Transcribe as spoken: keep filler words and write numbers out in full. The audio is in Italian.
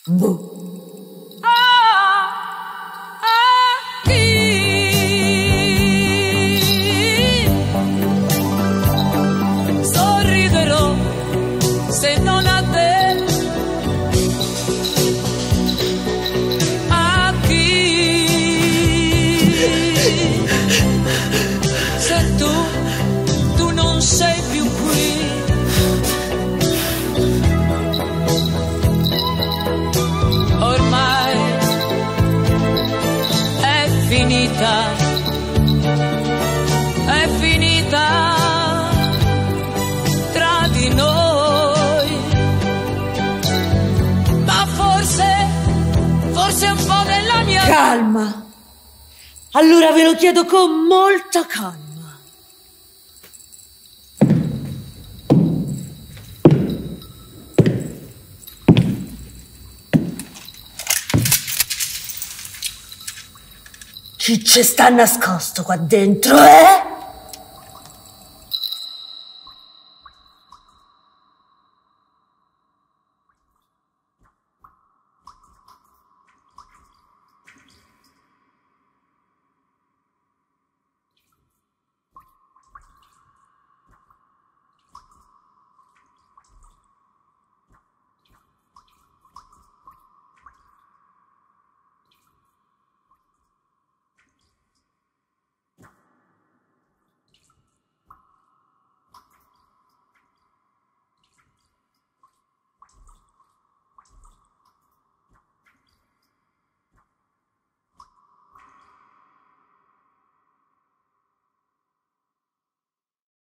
Boh. È finita tra di noi, ma forse, forse un po' della mia... Calma! Allora ve lo chiedo con molta calma. Chi ci sta nascosto qua dentro, eh?